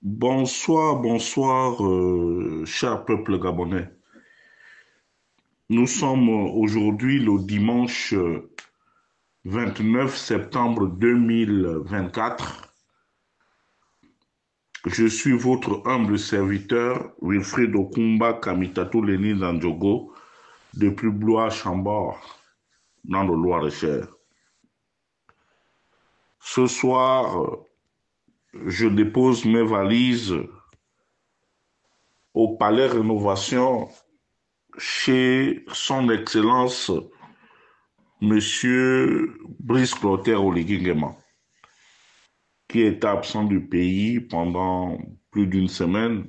Bonsoir, bonsoir, cher peuple gabonais. Nous sommes aujourd'hui le dimanche 29 septembre 2024. Je suis votre humble serviteur, Wilfried Okumba Kamitatou Leni Nandjogo, depuis Blois-Chambord, dans le Loir-et-Cher. Ce soir, je dépose mes valises au Palais Rénovation chez Son Excellence Monsieur Brice Clotaire Oligui Nguema, qui est absent du pays pendant plus d'une semaine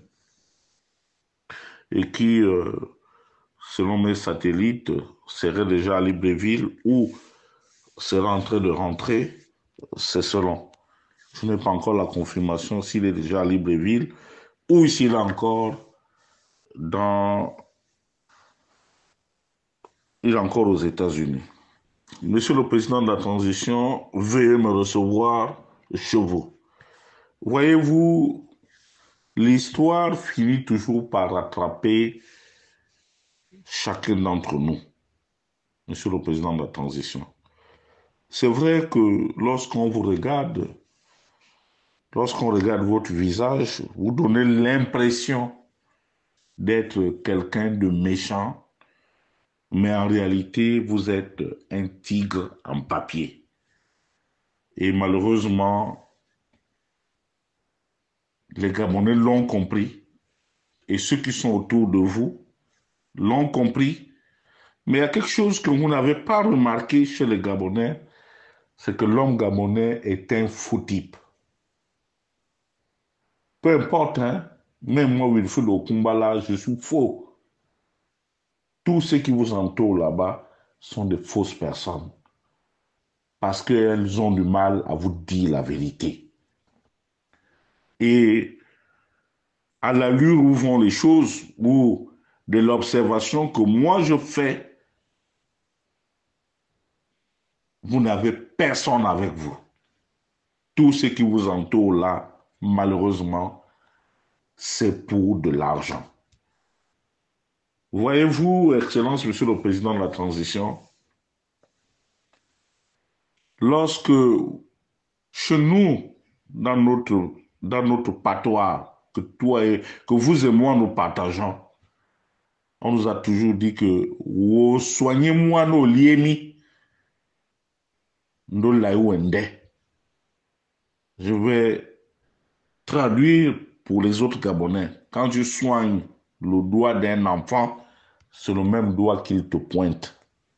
et qui, selon mes satellites, serait déjà à Libreville ou sera en train de rentrer, c'est selon. Je n'ai pas encore la confirmation s'il est déjà à Libreville ou s'il est encore dans, il est encore aux États-Unis. Monsieur le Président de la Transition, veuillez me recevoir chez vous. Voyez-vous, l'histoire finit toujours par rattraper chacun d'entre nous, Monsieur le Président de la Transition. C'est vrai que lorsqu'on regarde votre visage, vous donnez l'impression d'être quelqu'un de méchant, mais en réalité, vous êtes un tigre en papier. Et malheureusement, les Gabonais l'ont compris, et ceux qui sont autour de vous l'ont compris. Mais il y a quelque chose que vous n'avez pas remarqué chez les Gabonais, c'est que l'homme gabonais est un faux type. Peu importe, hein, même moi, Wilfried Okumba, là, je suis faux. Tous ceux qui vous entourent là-bas sont de fausses personnes parce qu'elles ont du mal à vous dire la vérité. Et à l'allure où vont les choses, ou de l'observation que moi je fais, vous n'avez personne avec vous. Tout ce qui vous entoure là, malheureusement, c'est pour de l'argent. Voyez-vous, Excellence, Monsieur le Président de la Transition, lorsque chez nous, dans notre patois, que vous et moi nous partageons, on nous a toujours dit que oh, soignez-moi nos liemi, nos laïwende. Je vais traduire pour les autres Gabonais. Quand tu soignes le doigt d'un enfant, c'est le même doigt qu'il te pointe.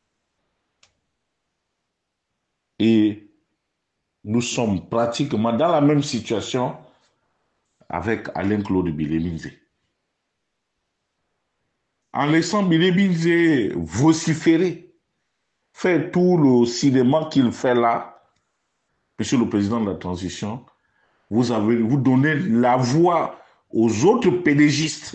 Et nous sommes pratiquement dans la même situation avec Alain-Claude Biléminzé. En laissant Biléminzé vociférer, faire tout le cinéma qu'il fait là, Monsieur le Président de la Transition, vous donnez la voix aux autres pédégistes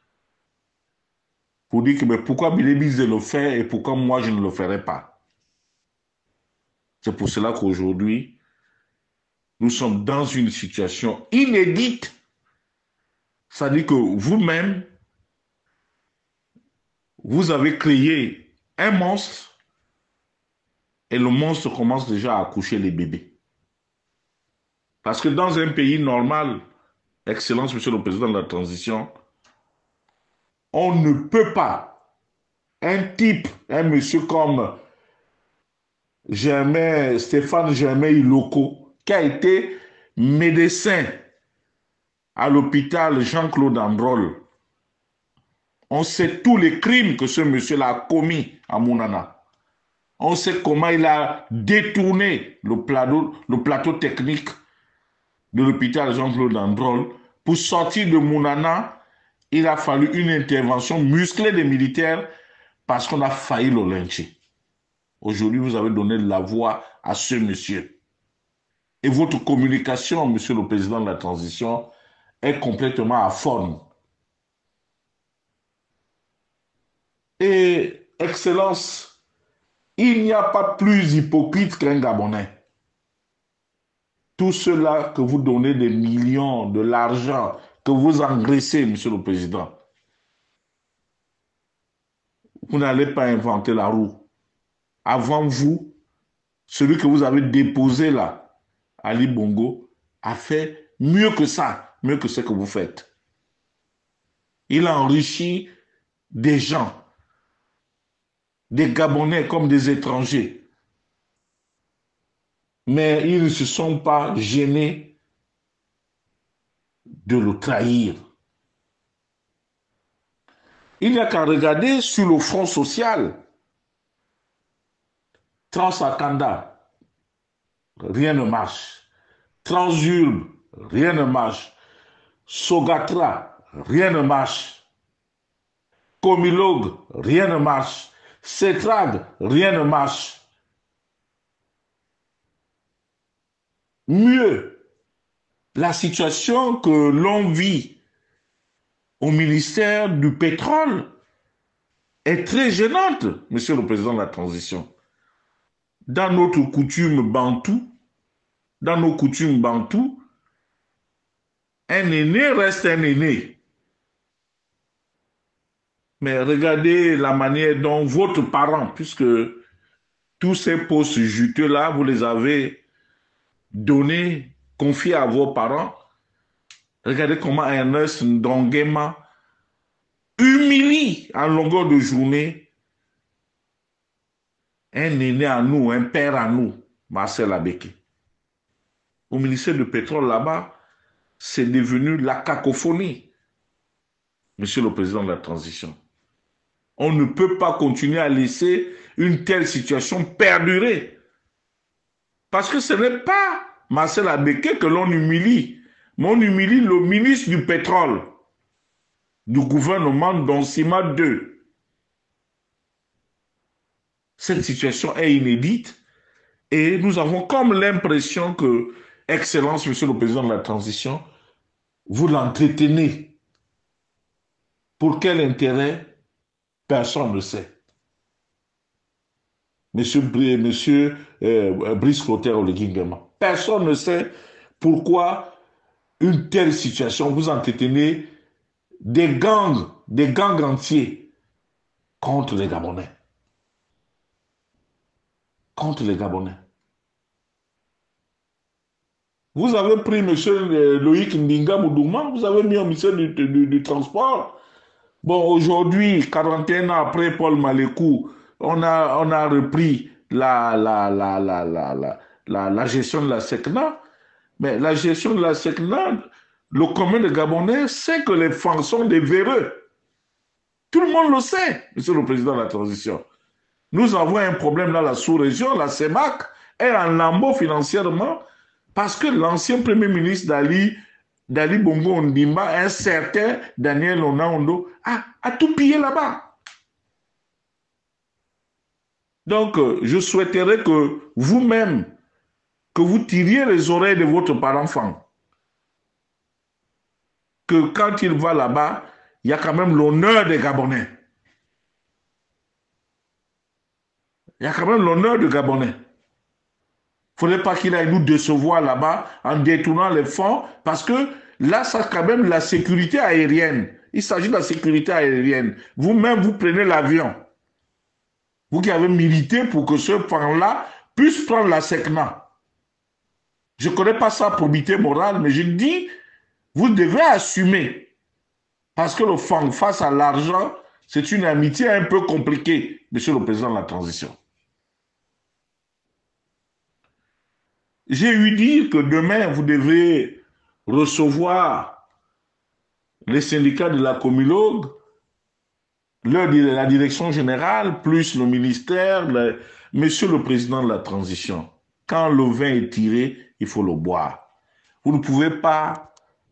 pour dire que mais pourquoi Biléminzé le fait et pourquoi moi je ne le ferai pas. C'est pour cela qu'aujourd'hui, nous sommes dans une situation inédite. C'est-à-dire que vous-même, vous avez créé un monstre et le monstre commence déjà à accoucher les bébés. Parce que dans un pays normal, Excellence, Monsieur le Président de la Transition, on ne peut pas, un type, un monsieur comme Stéphane Germain Iloko, qui a été médecin à l'hôpital Jean-Claude Androl, on sait tous les crimes que ce monsieur-là a commis à Mounana. On sait comment il a détourné le plateau technique de l'hôpital Jean-Claude Androl. Pour sortir de Mounana, il a fallu une intervention musclée des militaires parce qu'on a failli le lyncher. Aujourd'hui, vous avez donné la voix à ce monsieur. Et votre communication, Monsieur le Président de la Transition, est complètement aphone. Et, Excellence, il n'y a pas plus hypocrite qu'un Gabonais. Tout cela que vous donnez des millions, de l'argent, que vous engraissez, Monsieur le Président, vous n'allez pas inventer la roue. Avant vous, celui que vous avez déposé là, Ali Bongo, a fait mieux que ça, mieux que ce que vous faites. Il a enrichi des gens, des Gabonais comme des étrangers. Mais ils ne se sont pas gênés de le trahir. Il n'y a qu'à regarder sur le front social. Transakanda, rien ne marche. Transurbe, rien ne marche. Sogatra, rien ne marche. Comilogue, rien ne marche. Cetrag, rien ne marche. Mieux, la situation que l'on vit au ministère du pétrole est très gênante, Monsieur le Président de la Transition. Dans notre coutume bantou, dans nos coutumes bantou, un aîné reste un aîné. Mais regardez la manière dont votre parent, puisque tous ces postes juteux-là, vous les avez donnés, confiés à vos parents. Regardez comment Ernest Ndongema humilie en longueur de journée un aîné à nous, un père à nous, Marcel Abeke. Au ministère du pétrole là-bas, c'est devenu la cacophonie, Monsieur le Président de la Transition. On ne peut pas continuer à laisser une telle situation perdurer. Parce que ce n'est pas Marcel Abeke que l'on humilie, mais on humilie le ministre du pétrole du gouvernement d'Onsima II. Cette situation est inédite et nous avons comme l'impression que, Excellence, Monsieur le Président de la Transition, vous l'entretenez. Pour quel intérêt? Personne ne sait. Monsieur Brice Clotaire Oligingema. Personne ne sait pourquoi une telle situation, vous entretenez des gangs entiers contre les Gabonais. Contre les Gabonais. Vous avez pris M. Loïc Ndinga Moudouma, vous avez mis au ministère du Transport. Bon, aujourd'hui, 41 ans après Paul Malékou, on a repris la gestion de la SECNA. Mais la gestion de la SECNA, le commun des Gabonais sait que les fonds sont des véreux. Tout le monde le sait, Monsieur le Président de la Transition. Nous avons un problème dans la sous-région, la CEMAC est en lambeau financièrement parce que l'ancien Premier ministre d'Ali Bongo Ondimba, un certain Daniel Onaondo, a tout pillé là-bas. Donc, je souhaiterais que vous-même, que vous tiriez les oreilles de votre parent-enfant. Que quand il va là-bas, il y a quand même l'honneur des Gabonais. Il y a quand même l'honneur des Gabonais. Il ne faudrait pas qu'il aille nous décevoir là-bas en détournant les fonds, parce que là, c'est quand même la sécurité aérienne. Il s'agit de la sécurité aérienne. Vous-même, vous prenez l'avion. Vous qui avez milité pour que ce fonds-là puisse prendre la SECNA. Je ne connais pas sa probité morale, mais je dis, vous devez assumer. Parce que le fonds face à l'argent, c'est une amitié un peu compliquée, Monsieur le Président de la Transition. J'ai eu dire que demain, vous devez recevoir les syndicats de la Comilogue, la direction générale, plus le ministère, Monsieur le Président de la Transition. Quand le vin est tiré, il faut le boire. Vous ne pouvez pas,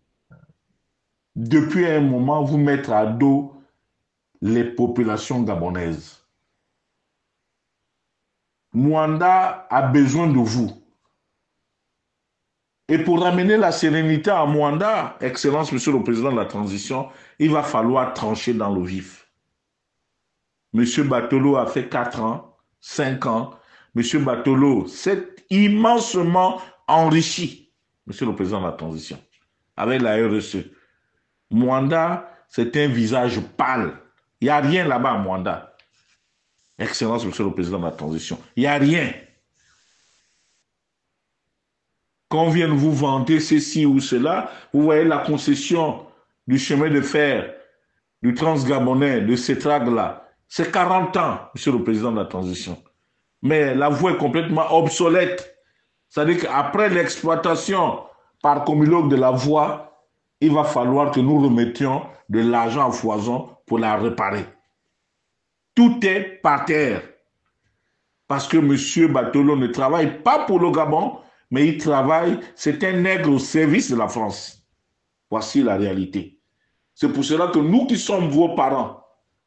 depuis un moment, vous mettre à dos les populations gabonaises. Mwanda a besoin de vous. Et pour ramener la sérénité à Mwanda, Excellence, Monsieur le Président de la Transition, il va falloir trancher dans le vif. Monsieur Batolo a fait 4 ans, 5 ans. Monsieur Batolo s'est immensement enrichi. Monsieur le Président de la Transition, avec la RSE. Mwanda, c'est un visage pâle. Il n'y a rien là-bas à Mwanda. Excellence, Monsieur le Président de la Transition. Il n'y a rien. Quand on vient de vous vanter ceci ou cela, vous voyez la concession du chemin de fer, du Transgabonais, de Cetrague-là. C'est 40 ans, Monsieur le Président de la Transition. Mais la voie est complètement obsolète. C'est-à-dire qu'après l'exploitation par Comilog de la voie, il va falloir que nous remettions de l'argent à foison pour la réparer. Tout est par terre. Parce que M. Bartolo ne travaille pas pour le Gabon, mais il travaille, c'est un nègre au service de la France. Voici la réalité. C'est pour cela que nous qui sommes vos parents,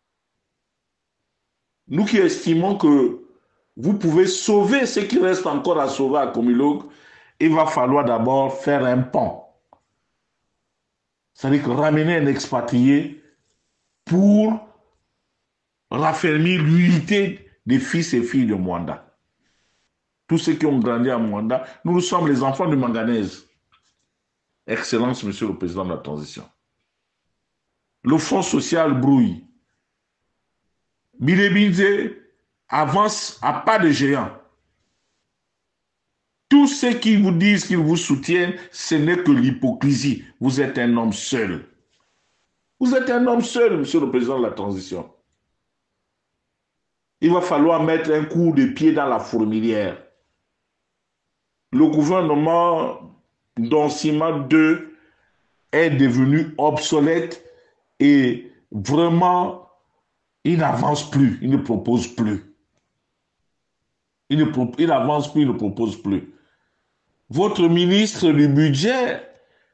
nous qui estimons que vous pouvez sauver ce qui reste encore à sauver à Comilog, il va falloir d'abord faire un pont. C'est-à-dire que ramener un expatrié pour raffermir l'unité des fils et filles de Mwanda. Tous ceux qui ont grandi à Mwanda, nous sommes les enfants de Manganèse. Excellence, Monsieur le Président de la Transition. Le Fonds social brouille. Bilebinze avance à pas de géant. Tous ceux qui vous disent qu'ils vous soutiennent, ce n'est que l'hypocrisie. Vous êtes un homme seul. Vous êtes un homme seul, Monsieur le Président de la Transition. Il va falloir mettre un coup de pied dans la fourmilière. Le gouvernement d'Onsima 2 est devenu obsolète et vraiment, il n'avance plus, il ne propose plus. Il n'avance plus, il ne propose plus. Votre ministre du budget,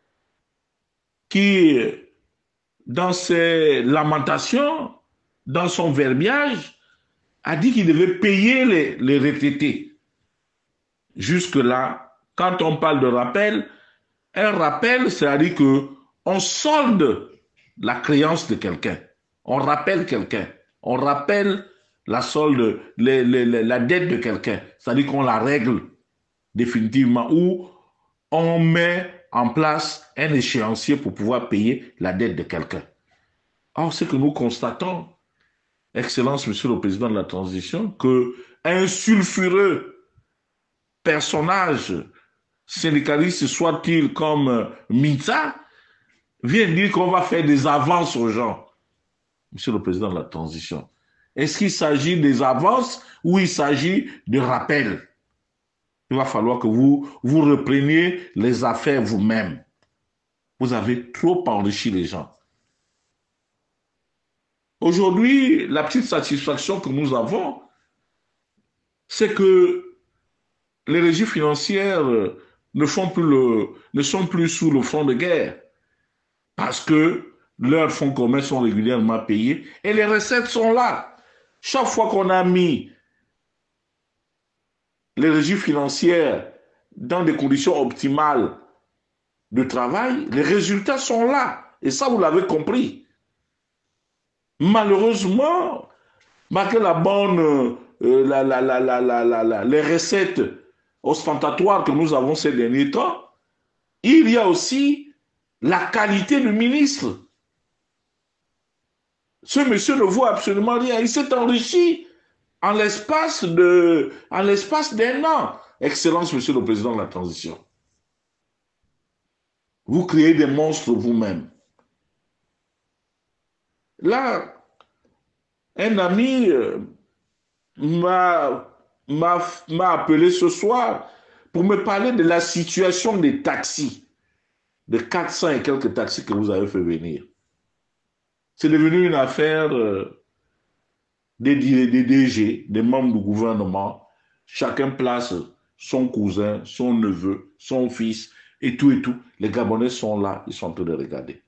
qui, dans ses lamentations, dans son verbiage, a dit qu'il devait payer les retraités. Jusque-là, quand on parle de rappel, un rappel, c'est-à-dire qu'on solde la créance de quelqu'un. On rappelle quelqu'un. On rappelle la solde, la dette de quelqu'un. C'est-à-dire qu'on la règle définitivement ou on met en place un échéancier pour pouvoir payer la dette de quelqu'un. Or, ce que nous constatons, Excellence, Monsieur le Président de la Transition, qu'un sulfureux personnage syndicaliste, soit-il comme Mita, vient dire qu'on va faire des avances aux gens. Monsieur le Président de la Transition, est-ce qu'il s'agit des avances ou il s'agit de rappels? Il va falloir que vous repreniez les affaires vous-même. Vous avez trop enrichi les gens. Aujourd'hui, la petite satisfaction que nous avons, c'est que les régies financières ne sont plus sous le front de guerre parce que leurs fonds communs sont régulièrement payés et les recettes sont là. Chaque fois qu'on a mis les régies financières dans des conditions optimales de travail, les résultats sont là. Et ça, vous l'avez compris. Malheureusement, malgré la bonne, les recettes ostentatoires que nous avons ces derniers temps, il y a aussi la qualité du ministre. Ce monsieur ne voit absolument rien. Il s'est enrichi en l'espace d'un an. Excellence, Monsieur le Président de la Transition. Vous créez des monstres vous-même. Là, un ami m'a appelé ce soir pour me parler de la situation des taxis, de 400 et quelques taxis que vous avez fait venir. C'est devenu une affaire des DG, des membres du gouvernement. Chacun place son cousin, son neveu, son fils, et tout et tout. Les Gabonais sont là, ils sont en train de regarder.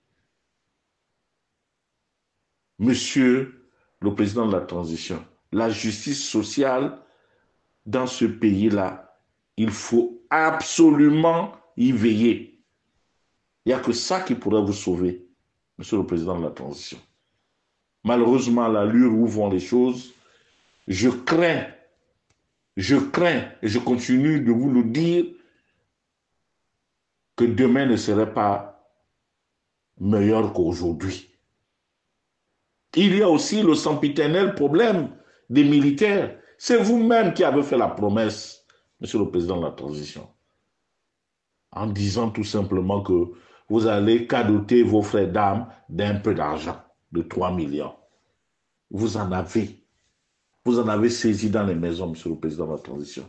Monsieur le Président de la Transition, la justice sociale dans ce pays-là, il faut absolument y veiller. Il n'y a que ça qui pourrait vous sauver, Monsieur le Président de la Transition. Malheureusement, à l'allure où vont les choses, je crains, et je continue de vous le dire, que demain ne serait pas meilleur qu'aujourd'hui. Il y a aussi le sempiternel problème des militaires. C'est vous-même qui avez fait la promesse, Monsieur le Président de la Transition, en disant tout simplement que vous allez cadoter vos frères d'armes d'un peu d'argent, de 3 millions. Vous en avez. Vous en avez saisi dans les maisons, Monsieur le Président de la Transition.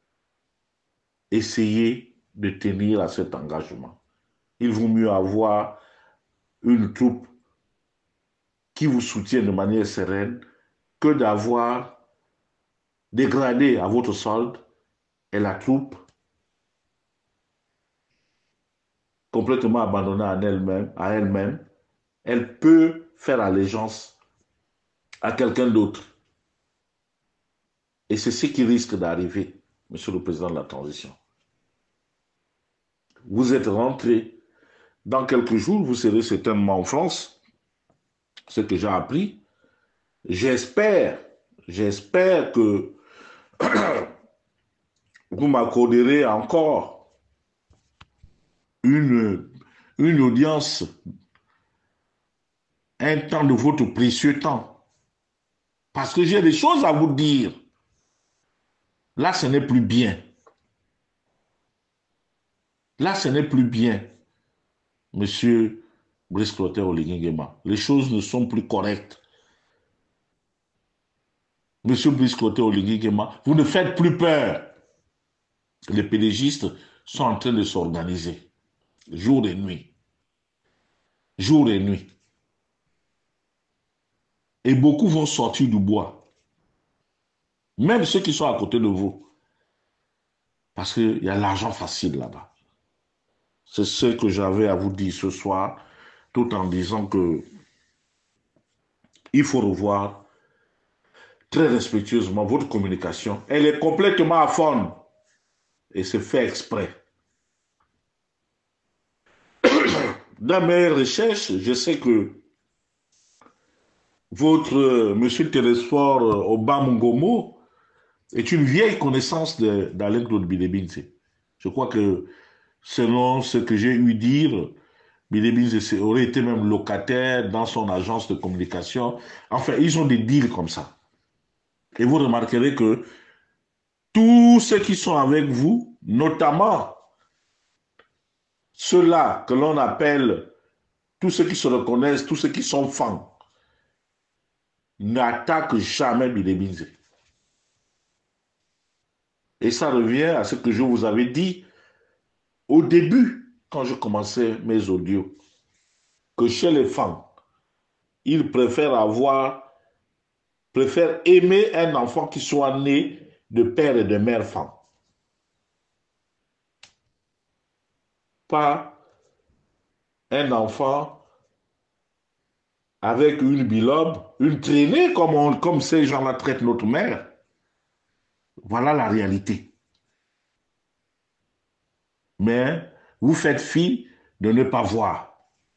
Essayez de tenir à cet engagement. Il vaut mieux avoir une troupe qui vous soutient de manière sereine que d'avoir dégradé à votre solde et la troupe complètement abandonnée à elle-même, elle peut faire allégeance à quelqu'un d'autre. Et c'est ce qui risque d'arriver, Monsieur le Président de la Transition. Vous êtes rentré. Dans quelques jours, vous serez certainement en France, ce que j'ai appris. J'espère que vous m'accorderez encore une, une audience, un temps de votre précieux temps. Parce que j'ai des choses à vous dire. Là, ce n'est plus bien. Là, ce n'est plus bien, Monsieur Brice-Clotaire Oligui-Nguema. Les choses ne sont plus correctes. Monsieur Brice-Clotaire Oligui-Nguema, vous ne faites plus peur. Les pédégistes sont en train de s'organiser, jour et nuit. Jour et nuit. Et beaucoup vont sortir du bois. Même ceux qui sont à côté de vous. Parce qu'il y a l'argent facile là-bas. C'est ce que j'avais à vous dire ce soir, tout en disant que il faut revoir très respectueusement votre communication. Elle est complètement aphone. Et c'est fait exprès. Dans mes recherches, je sais que votre monsieur Télésphore Obamungomo est une vieille connaissance d'Alain Claude Bilebinze. Je crois que selon ce que j'ai eu dire, Bilebinze aurait été même locataire dans son agence de communication. Enfin, ils ont des deals comme ça. Et vous remarquerez que tous ceux qui sont avec vous, notamment ceux-là que l'on appelle, tous ceux qui se reconnaissent, tous ceux qui sont fans, n'attaquent jamais Bilebinze. Et ça revient à ce que je vous avais dit au début, quand je commençais mes audios, que chez les femmes, ils préfèrent aimer un enfant qui soit né de père et de mère femme. Pas un enfant avec une bilobe, une traînée, comme ces gens-là traitent notre mère. Voilà la réalité. Mais vous faites fi de ne pas voir.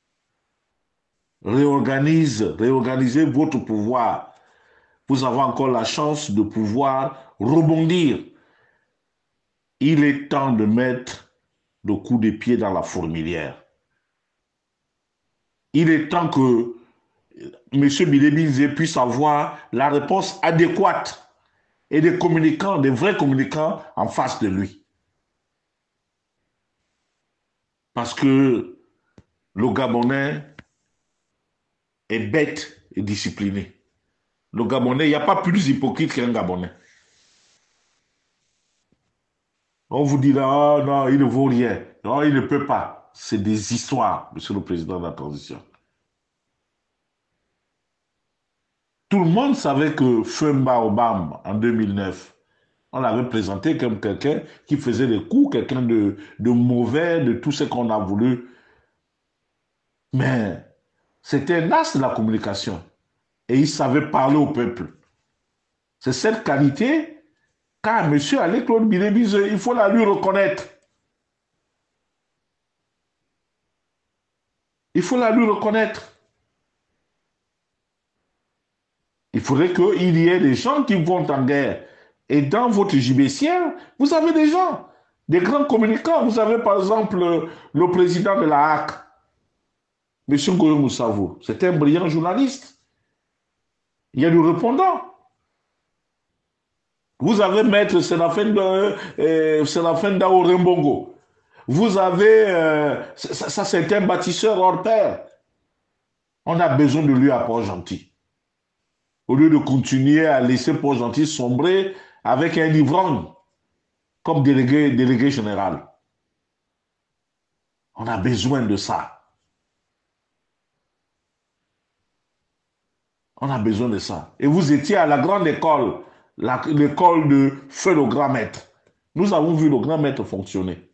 Réorganisez votre pouvoir. Vous avez encore la chance de pouvoir rebondir. Il est temps de mettre le coup de pied dans la fourmilière. Il est temps que M. Bilebinze puisse avoir la réponse adéquate et des communicants, des vrais communicants en face de lui. Parce que le Gabonais est bête et discipliné. Le Gabonais, il n'y a pas plus hypocrite qu'un Gabonais. On vous dit là, oh non, il ne vaut rien. Non, il ne peut pas. C'est des histoires, Monsieur le Président de la Transition. Tout le monde savait que Femba Obama, en 2009, on l'avait présenté comme quelqu'un qui faisait des coups, quelqu'un de mauvais, de tout ce qu'on a voulu. Mais c'était un as de la communication. Et il savait parler au peuple. C'est cette qualité qu'a M. Alain Claude Bilebinze, il faut la lui reconnaître. Il faut la lui reconnaître. Il faudrait qu'il y ait des gens qui vont en guerre. Et dans votre JBCR, vous avez des gens. Des grands communicants. Vous avez par exemple le président de la HAC, M. Ngoyo Moussavou. C'est un brillant journaliste. Il y a du répondant. Vous avez Maître Séraphin Dao Rembongo. Vous avez... ça c'est un bâtisseur hors pair. On a besoin de lui à Port-Gentil. Au lieu de continuer à laisser Port-Gentil sombrer avec un ivrogne comme délégué général. On a besoin de ça. On a besoin de ça. Et vous étiez à la grande école, l'école de Feu le Grand Maître. Nous avons vu le Grand Maître fonctionner.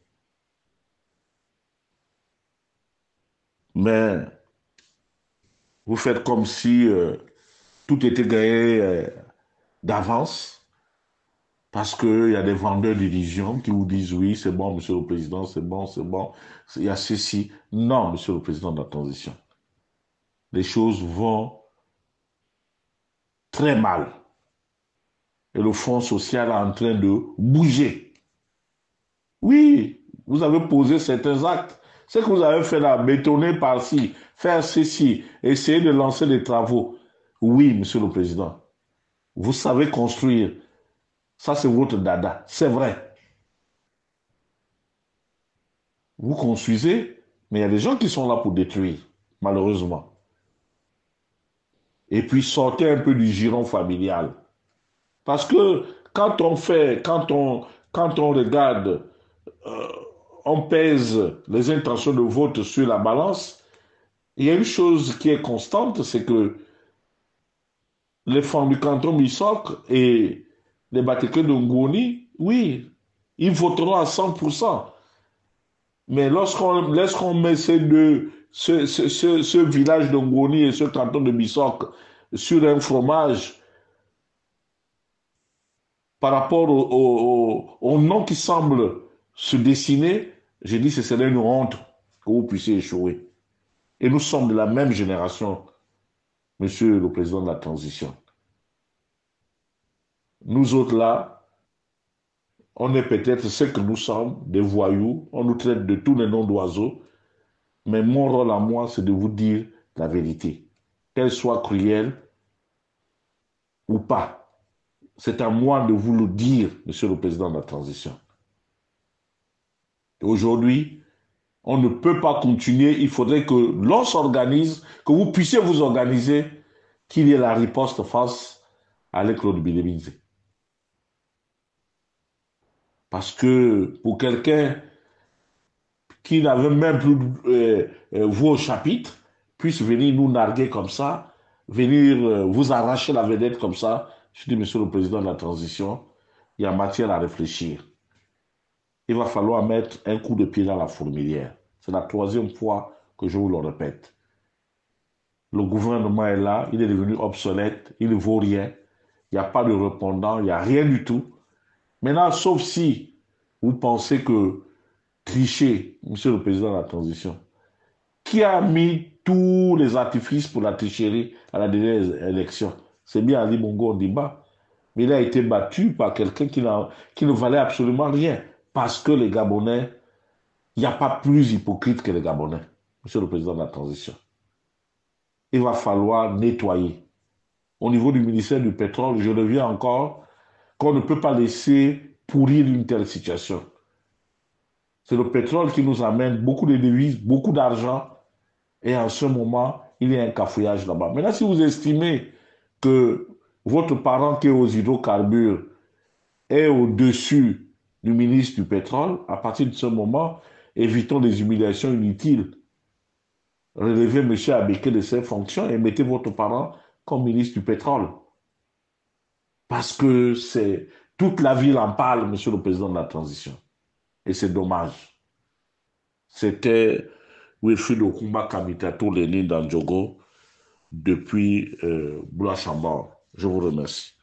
Mais vous faites comme si tout était gagné d'avance, parce qu'il y a des vendeurs d'illusions qui vous disent oui, c'est bon, monsieur le président, c'est bon, il y a ceci. Non, monsieur le président de la transition. Les choses vont très mal. Et le Fonds social est en train de bouger. Oui, vous avez posé certains actes. Ce que vous avez fait là, bétonner par-ci, faire ceci, essayer de lancer des travaux. Oui, monsieur le président, vous savez construire. Ça, c'est votre dada. C'est vrai. Vous construisez, mais il y a des gens qui sont là pour détruire, malheureusement. Et puis, sortez un peu du giron familial. Parce que quand on regarde, euh, on pèse les intentions de vote sur la balance, il y a une chose qui est constante, c'est que les femmes du canton Misok et les Batéke de Ngoni, oui, ils voteront à 100%. Mais lorsqu'on met ce village de Ngoni et ce canton de Misok sur un fromage par rapport au nom qui semble se dessiner, j'ai dit que ce serait une honte que vous puissiez échouer. Et nous sommes de la même génération, monsieur le président de la transition. Nous autres là, on est peut-être ce que nous sommes, des voyous, on nous traite de tous les noms d'oiseaux, mais mon rôle à moi, c'est de vous dire la vérité, qu'elle soit cruelle ou pas. C'est à moi de vous le dire, monsieur le président de la transition. Et aujourd'hui, on ne peut pas continuer, il faudrait que l'on s'organise, que vous puissiez vous organiser, qu'il y ait la riposte face à Claude Bilebinze. Parce que pour quelqu'un qui n'avait même plus voix au chapitre, puisse venir nous narguer comme ça, venir vous arracher la vedette comme ça, je dis, monsieur le président de la transition, il y a matière à réfléchir. Il va falloir mettre un coup de pied dans la fourmilière. C'est la troisième fois que je vous le répète. Le gouvernement est là, il est devenu obsolète, il ne vaut rien. Il n'y a pas de répondant, il n'y a rien du tout. Maintenant, sauf si vous pensez que tricher, monsieur le président de la transition, qui a mis tous les artifices pour la tricherie à la dernière élection, c'est bien Ali Bongo Ondimba, mais il a été battu par quelqu'un qui ne valait absolument rien. Parce que les Gabonais, il n'y a pas plus hypocrite que les Gabonais, monsieur le président de la transition. Il va falloir nettoyer. Au niveau du ministère du pétrole, je reviens encore, qu'on ne peut pas laisser pourrir une telle situation. C'est le pétrole qui nous amène beaucoup de devises, beaucoup d'argent, et en ce moment, il y a un cafouillage là-bas. Maintenant, si vous estimez que votre parent qui est aux hydrocarbures est au-dessus du ministre du pétrole, à partir de ce moment, évitons des humiliations inutiles. Relevez M. Abeke de ses fonctions et mettez votre parent comme ministre du pétrole. Parce que c'est toute la ville en parle, monsieur le président de la transition. Et c'est dommage. C'était Wilfried Okumba Kamitato Lénine Dandjogo depuis Boula-Chambord. Je vous remercie.